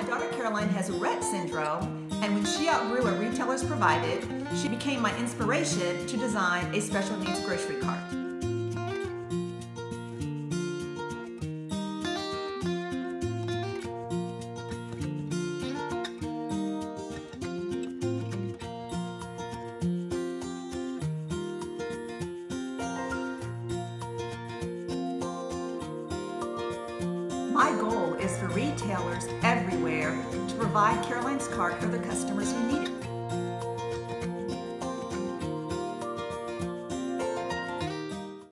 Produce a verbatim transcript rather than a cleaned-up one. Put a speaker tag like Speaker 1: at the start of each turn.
Speaker 1: daughter Caroline has Rett syndrome, and when she outgrew what retailers provided, she became my inspiration to design a special needs grocery cart. My goal is for retailers everywhere to provide Caroline's cart for their customers who need it.